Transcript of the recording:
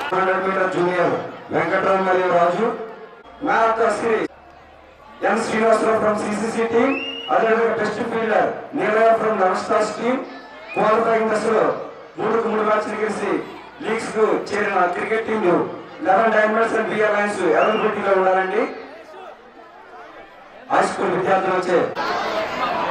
100 metre junior Venkataram మరియు Raju. Man of the series N Srinivasarao from CCC team. అదేవిధంగా best fielder Neelayya from Namastas team. Qualifying దశలో 3 మ్యాచ్లు గెలిచి లీగ్స్ కు చేరిన క్రికెట్ టీంలు 11 డైమండ్స్ అండ్ బి అలయన్స్ అవైలబిలిటీలో ఉండాలండి. హై స్కూల్ విద్యార్థులు వచ్చే